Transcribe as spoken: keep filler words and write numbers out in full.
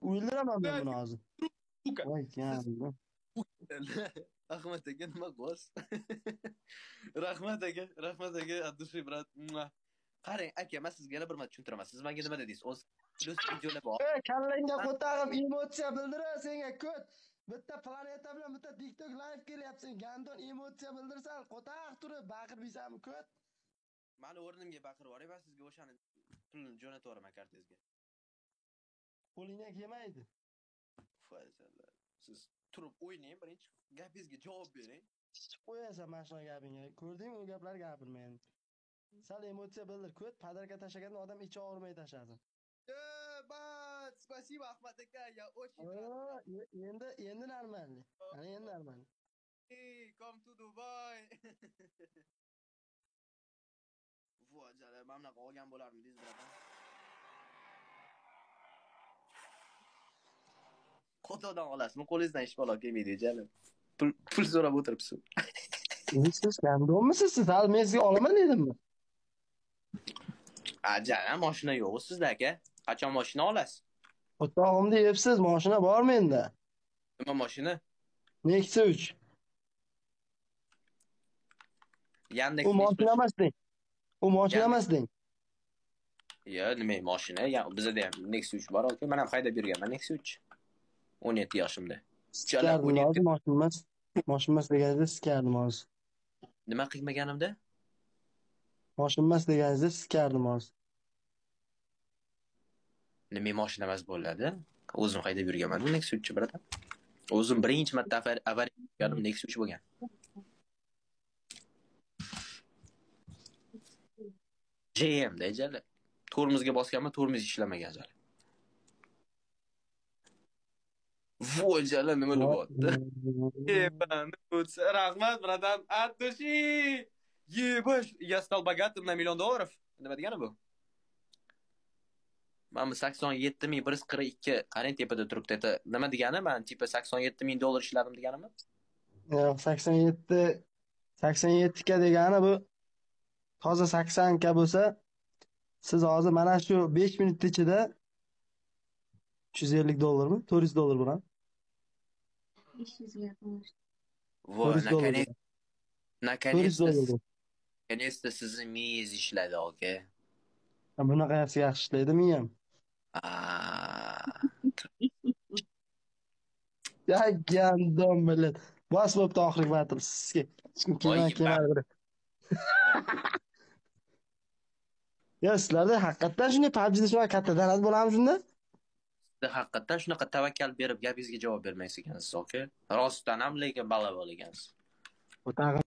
O'ldiraman men buni hozir. Voy canım. Rahmat aka, nima qilyapsiz? Rahmat aka, rahmat aka, addushi brat. Qarang aka, men sizga yana bir marta tushuntiraman. Siz menga nima dedingiz? O'z plus videolar bor. Ey, kallangga ko'tarib emotsiya bildirar senga ko't. Bitta planeta bilan bitta TikTok live kelyapsan. Gandon emotsiya bildirsan, qo'taq turib baqirmaysanmi ko't? Mani o'rnimga baqirib yuboring, men sizga o'shani pulni jo'natib yuboraman kartangizga. Qo'lingdan kelmaydi. Fayzallar. Siz turib o'ynang, birinchi gapingizga javob bering. Qo'yasan mashina gapingga. Ko'rdingmi u gaplar gapirmayman. Sal emotsiya bildir. Ko't padarka tashlaganda odam ichi og'rimay tashlasin. Bat, spasibo Ahmad aka, ya очень rad. Endi endi normalni. Ana endi normalni. Hey, come to Dubai. Voy jala, men bunaqa olgan bo'larmidingiz birodar? Qo'todan olasizmi? Qo'lingizdan ish bola kelmaydi jala. Pul pul so'rab o'tiribsiz. Siz gandonmisiz siz? Hali men sizga olaman dedimmi? Ajala, mashina yo'q sizda aka. Qachon mashina olasiz? O'rtog'im deyapsiz, mashina bor menda. Nima mashina? Nexia uch. Yandex U mashina emas deng. U mashina emas deng. Yo, nima mashina? Ya bizda ham Nexia uch bor, aka. Men ham haydab yurganman Nexia uch. o'n yetti yoshimda. Sikardim hozir mashina emas. Mashina emas deganingizda sikardim hozir. Nima qilmaganimda? Mashina emas deganingizda sikardim hozir. Nima mashina emas bo'ladi? O'zim haydab yurganman Nexia uch birodar. O'zim birinchi marta avariya qilganim Nexia uch bo'lgan. J M da jala. Tormozga bosganman, tormoz ishlamagan jala. Voy jala, nima bo'lyapti? Ebani o'tsa rahmat birodar. Artushi! Yebash, я стал богатым на миллион долларов. Nima degani bu? Mana sakson yetti ming bir yuz qirq ikki qarang tepada turibdi. Nima degani? Men tipa sakson yetti ming dollar ishladim deganimi? Yo'q, sakson yetti sakson yetti ka degani bu toza sakson ka bo'lsa, siz hozir mana shu besh minut ichida uch yuz ellik dollarmi? to'rt yuz dollar bo'ladi. besh yuz ga qo'sh. Voy, наконец, наконец-то, наконец-то sizni miyangiz ishladi, aka. Bunaqa yaxshi yaxshi ishlaydi miyam. Ya gandon bilan. Bos bo'pti oxirgi marta sizga. Hech kim kelmay kelmadi. Ya sizlarda haqiqatan shunday P U B G'da shunaqa katta darad bo'ladimi shunda? Sizda haqiqatan shunaqa tavakkal berib gapingizga javob bermaysiz ekansiz, aka. Rostdan ham lekin balo bo'l ekansiz.